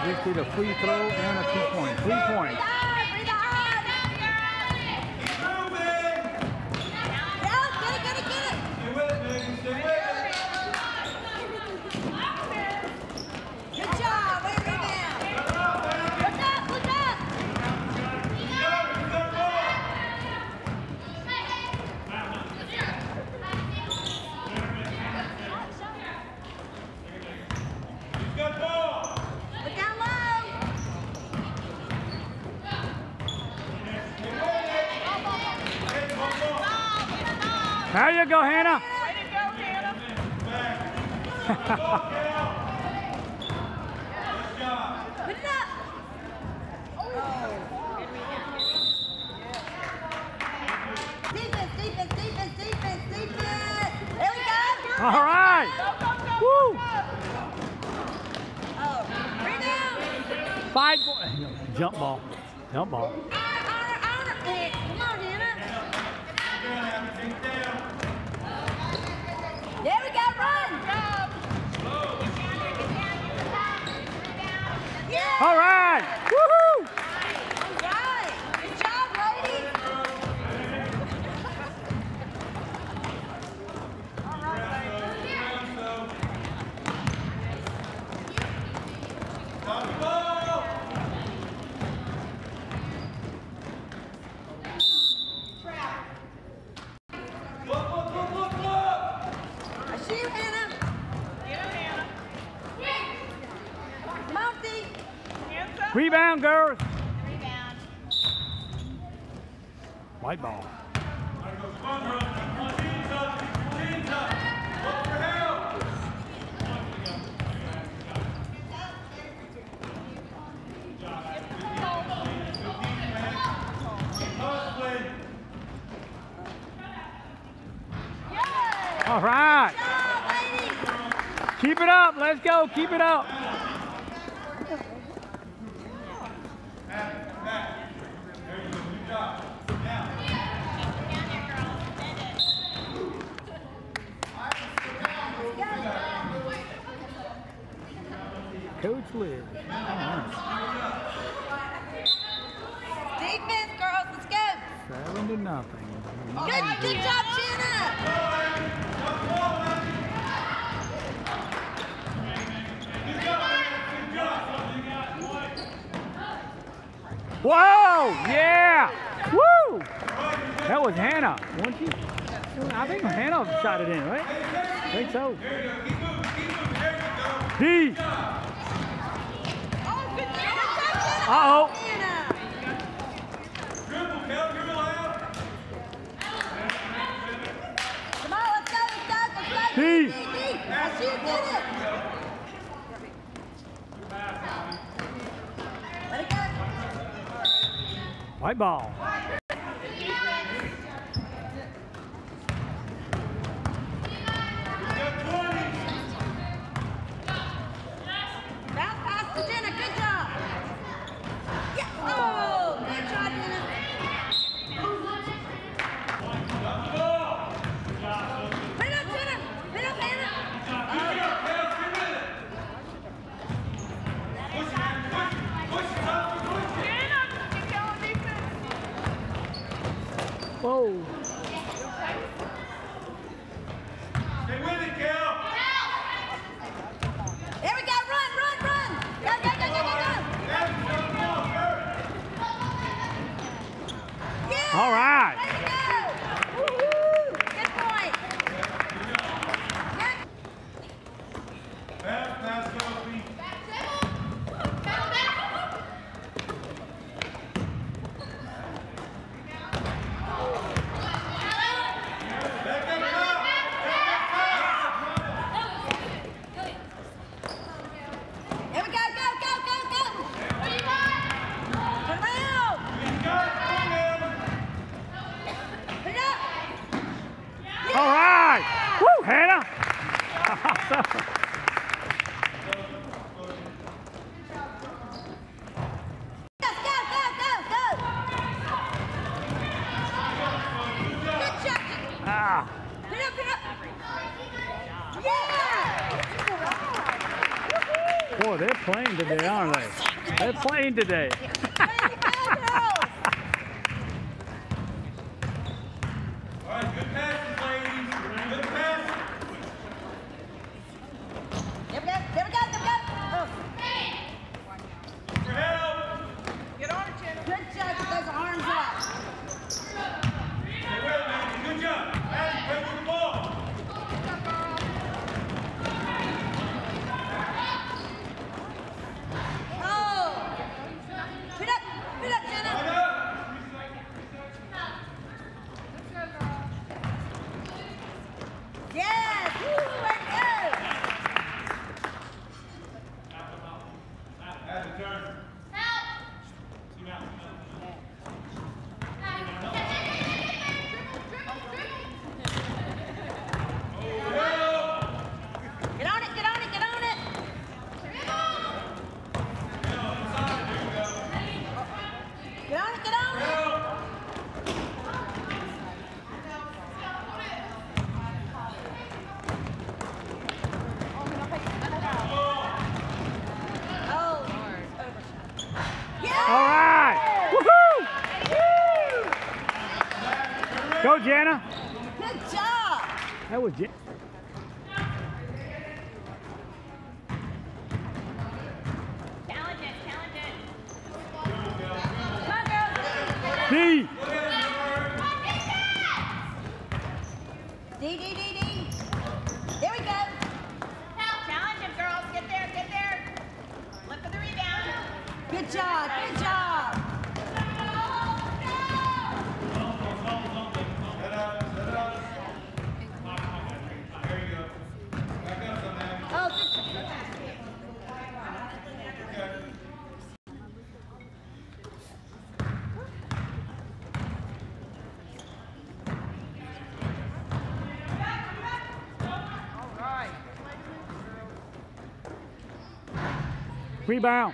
just did a free throw and a 2-point. 3 points. There you go, Hannah. Way to go, Hannah. Put it up. Oh. Defense. There we go. All right. Go. Woo. Oh, rebound. 5 jump ball. Jump ball. Honor. Hey, come on, Hannah. There we go, run! Yeah! All right! Woohoo! All right! Good job, ladies! All right, I see you, Hannah. Get him, Hannah. Come on, D. Hands up. Rebound, girls. Rebound. White ball. All right. Good job, ladies. Keep it up. Let's go. Keep it up. Coach Liz. Defense, girls, let's go. 7-0. Good job, Jenna. Whoa! Yeah! Woo! That was Hannah, wasn't she? I think Hannah shot it in, right? I think so. D. Oh, good job. Uh-oh. Hannah. Come on, let's go. D. I see you did it. Let it go. White ball. Bounce pass to Jenna. Good job. Yeah. Oh, good job, Jenna. Put it up, Jenna. Put it up, Hannah. Whoa. There we go. Run. Go. Yeah. All right. Way to go. Woo-hoo. Good point. Boy, they're playing today, aren't they? They're playing today. Go, Jana. Good job. That was Jana. Talented. D. D. There we go. Challenge him, girls. Get there. Look for the rebound. Good job. Rebound.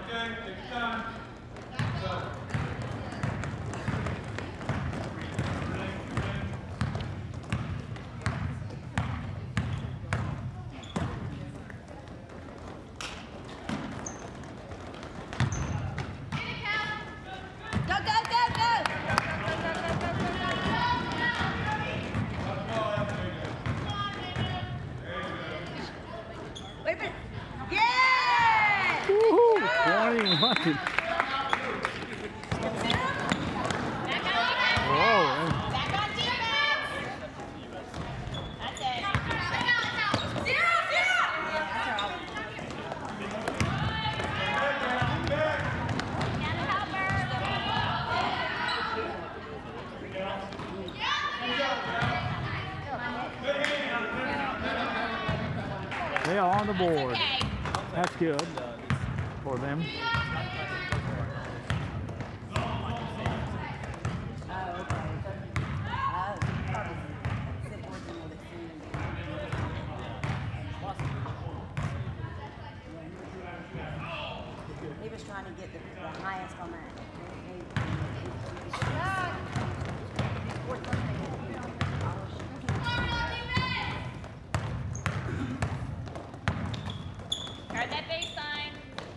They are on the board. That's good for them. He was trying to get the highest on that. Guard that baseline.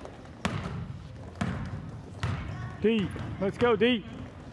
D. Let's go, D.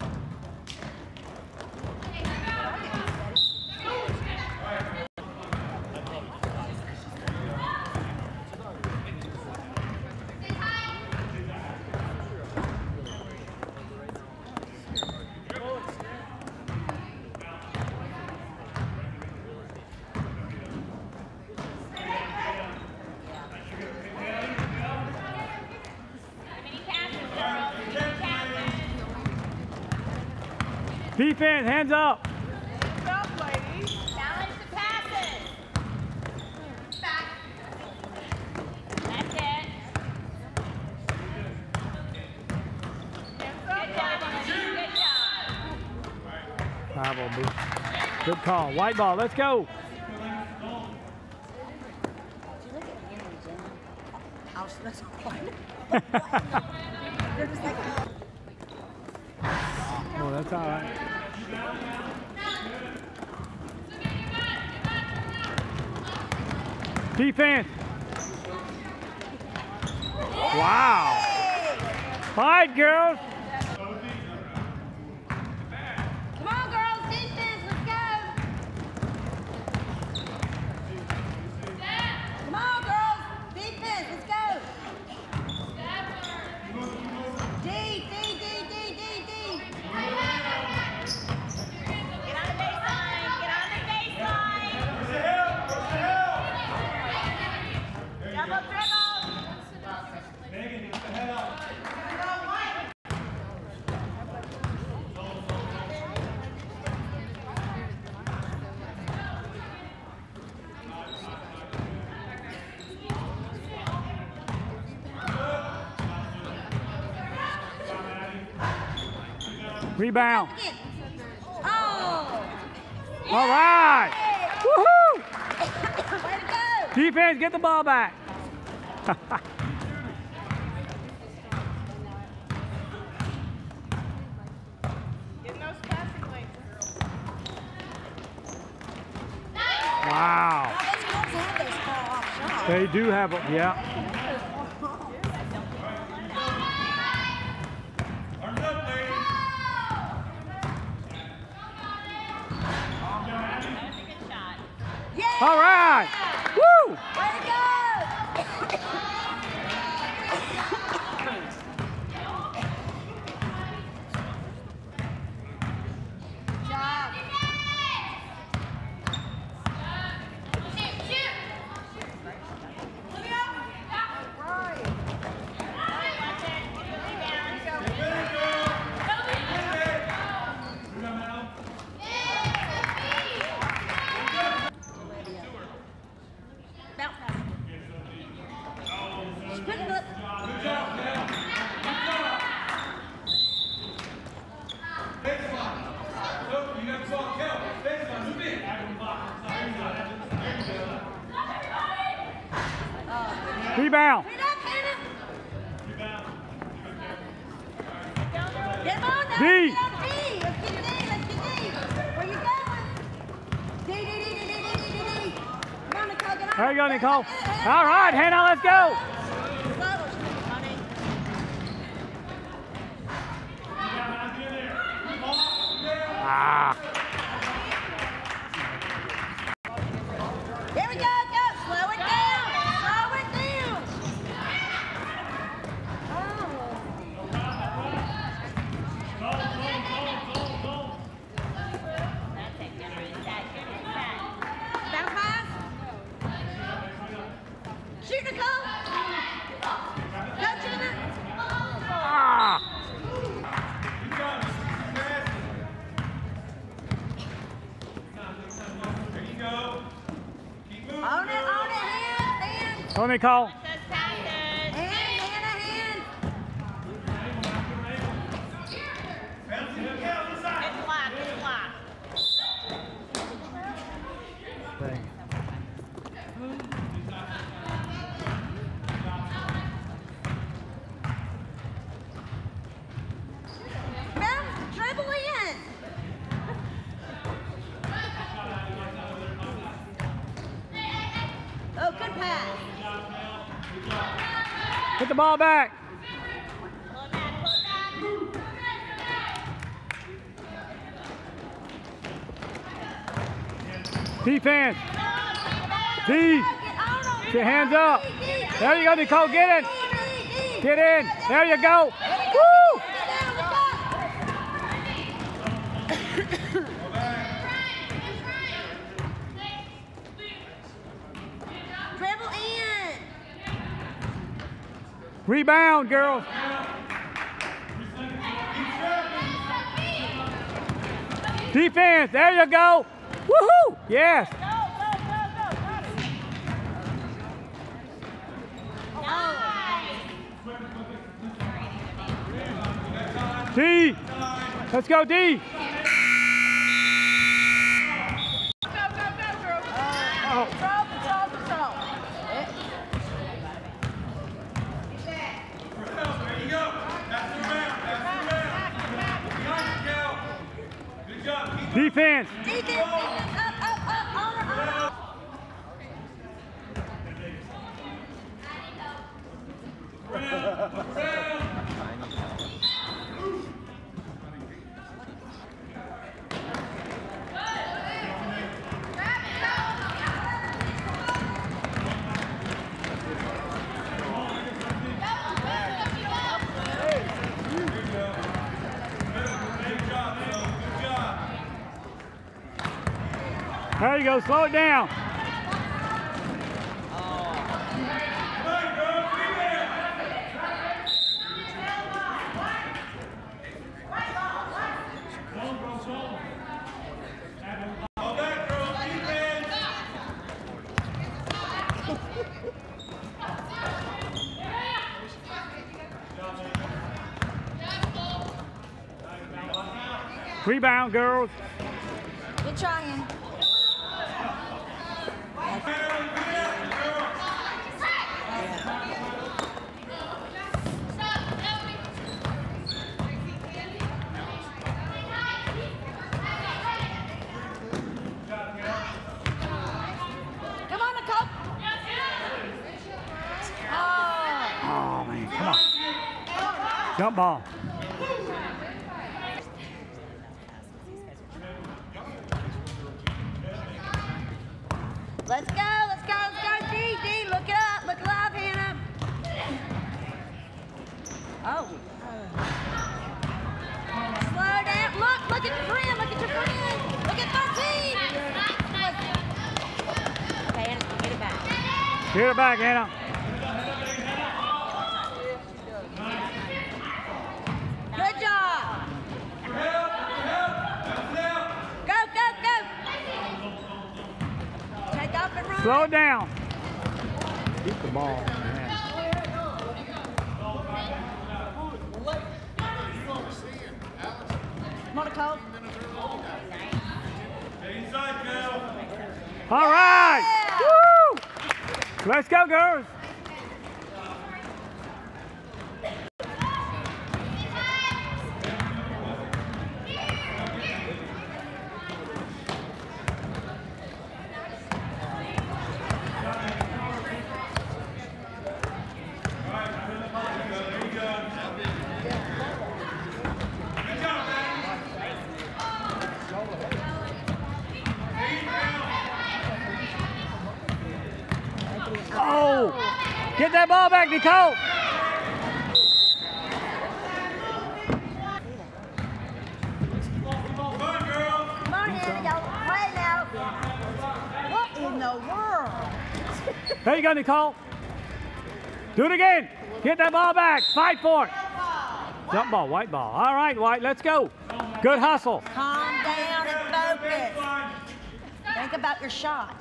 Defense, hands up. Hands up, ladies. Challenge the passes. Back. That's it. Good job. High ball, boo. Good call. White ball. Let's go. Oh, that's all right. Defense. Wow. Fight, girls. Come on, girls. Defense. Let's go. Come on, girls. Defense. Let's go. D. Get on the baseline. Get on the baseline. Double dribble. Rebound. Oh. All right. Woohoo. Way to go. Defense, get the ball back. Getting those passing lanes. Wow. Those girls have those far off shots. They do have a, yeah. Yeah. All right. Woo. Way to go. Good job. Rebound. Get up, Hannah. Get him on now. D. Get on D. Let's get D. Let's get D. Where you going? D. Come on, Nicole. Get on. There you go, Nicole. All right, Hannah, let's go. Ah. Here we go. Go. Slow it down. Slow it down. Bounce pass. Shoot, Nicole. Go, Jenna. Ah. Own it, hand. Go, Nicole. Hand, Hannah, hand. It's blocked. It's blocked. Now, dribble in. Oh, good pass. Put the ball back. Pull it back. Pull it back. Defense. D. Get on him. Get your hands up. There you go, Nicole. Get in. Get in. There you go. Woo! Dribble in. Rebound, girls. Defense. There you go. Woohoo! Yes. D. Let's go, D. Oh. Defense. There you go, slow it down. Rebound, girls. Good trying. Come on, Nicole. Oh, man, come on. Jump ball. Let's go, let's go, let's go, D, look it up, look alive, Hannah. Oh. Slow down, look at your friend, look at your friend. Look at 13. Okay, Hannah, get it back. Get it back, Hannah. Good job. Go, go, go. Take off and run. Slow it down. Keep the ball. Man. Come on, Nicole. All right. Yeah. Woo! Let's go, girls. Oh, get that ball back, Nicole. Come on, Hannah, y'all play now. What in the world? There you go, Nicole. Do it again. Get that ball back. Fight for it. Jump ball, white ball. All right, White, let's go. Good hustle. Calm down and focus. Think about your shot.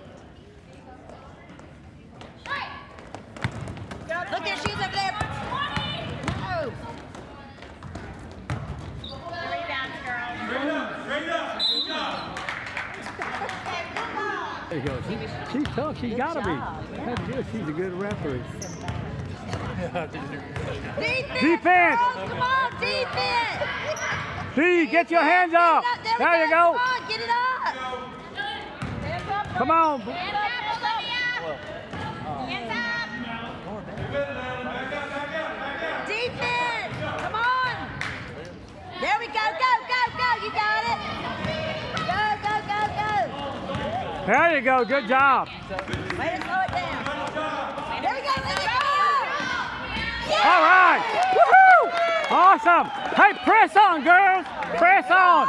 Look at she's up there. No. The rebounds, girls. There you go. She's tough. She's got to be. That's good. She's a good referee. Defense. Girls, come on, defense. D, get your hands up. There you go. Come on, get it up. Come on. Hands up, Olivia. Hands up. Defense. Come on. There we go. Go, go, go. You got it. Go, go, go, go. There you go. Good job. Way to slow it down. There we go. Let it go. Yeah. All right. Woohoo! Awesome. Hey, press on, girls. Press on.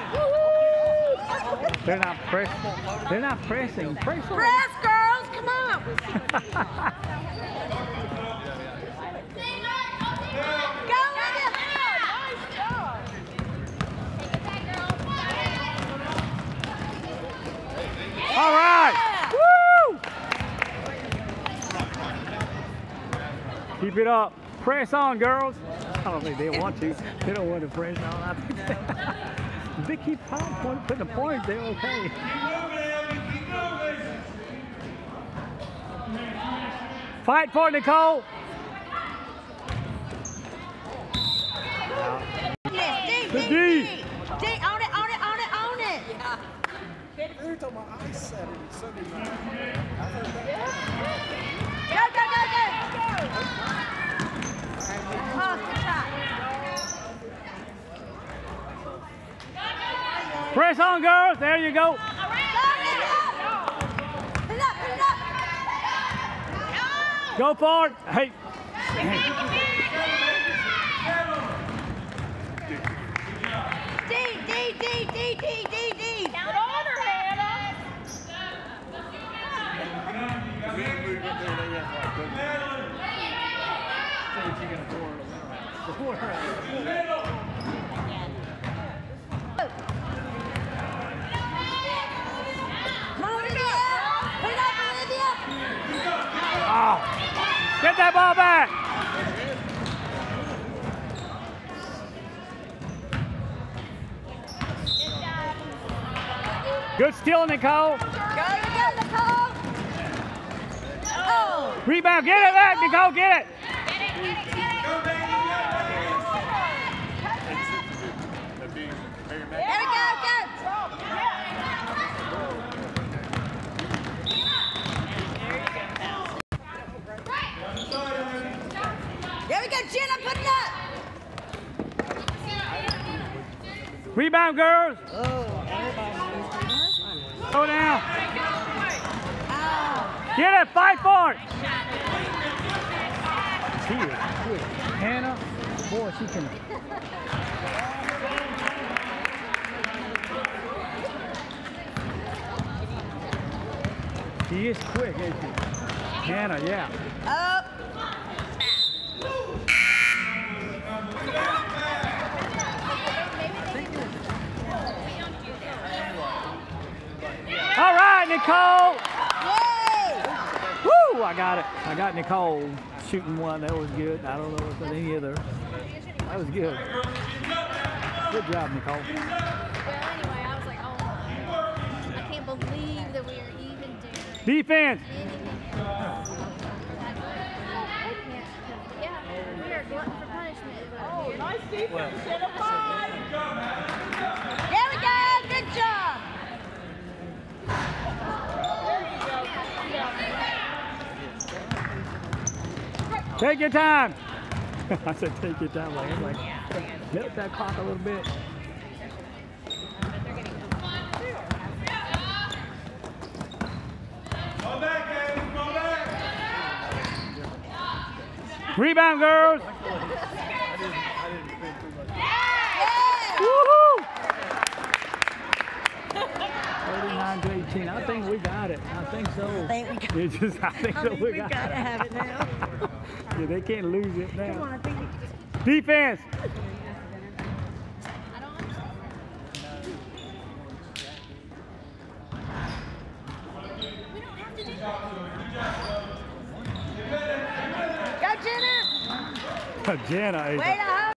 They're not pressing. They're not pressing. Press on. Press, girls. Come on. Go, Olivia. Nice job. All right. Yeah. Woo! Keep it up. Press on, girls. I don't think they want to. They don't want to press on. I think if they keep putting a point, they're okay. Fight for it, Nicole. Yes, The D, D. D, own it, own it, own it, own it. They were talking about ice Saturday, Sunday night. Go, go, go, go. Press on, girls. There you go. Put it up, put it up. Go for it. Hey. D. Count on her, Hannah. Come on, Olivia. Put it up, Olivia. Oh. Get that ball back. Good steal, Nicole. Go, Nicole. Oh. Rebound. Get it back, Nicole. Get it. There we go, go. There we go, Jenna, put it up. Rebound, girls. Go down. Get it. Fight for it. She is quick. Hannah, boy, she can. She is quick, ain't she? Hannah, yeah. Up. All right, Nicole. Yay! Woo! I got it. I got Nicole shooting one. That was good. I don't know if there's any other. That was good. Good job, Nicole. Well, anyway, I was like, oh, I can't believe that we are even doing Defense. anything else. Yeah, we are glutton for punishment. Oh, nice defense. Hit a 5. There we go, good job. Take your time. I said take your time. Like, I'm like, milk that clock a little bit. Rebound, girls. Woohoo! 39 to 18. I think we got it. I think so. I think we got It's just, I think so. we gotta have it now. Yeah, they can't lose it now. Come on, I think we just... Defense. I don't understand. We don't have to do that. Go, Jenna. Jenna. Way to home.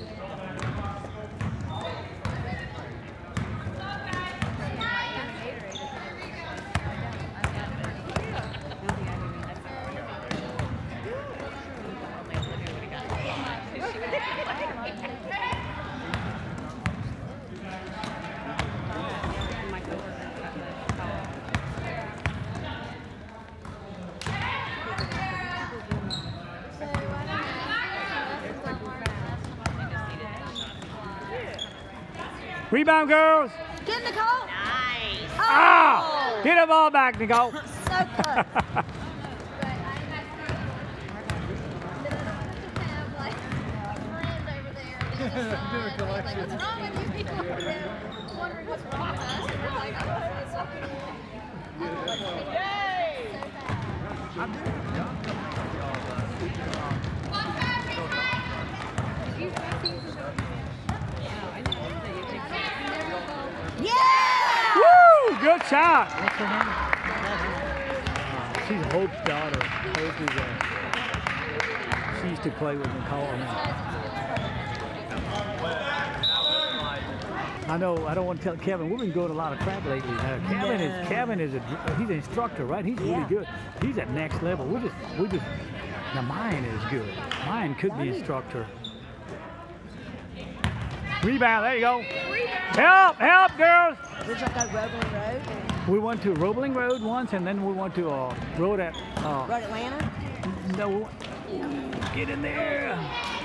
Rebound, girls. Get Nicole. Nice. Ah! Get the ball back, Nicole. So close. What's wrong with you people? They're wondering what's wrong with us. And we're like, I don't know, it's something. Yeah! Woo! Good shot. What's her name? She's Hope's daughter. Hope is she used to play with Nicole. I know. I don't want to tell Kevin. We've been going a lot of crap lately. Kevin is he's an instructor, right? He's really good. He's at next level. We just. Now mine is good. Mine could be instructor. Rebound. There you go. Help, girls. Looks like a Roebling Road. We went to Roebling Road once, and then we went to road at Road Atlanta. no. Get in there.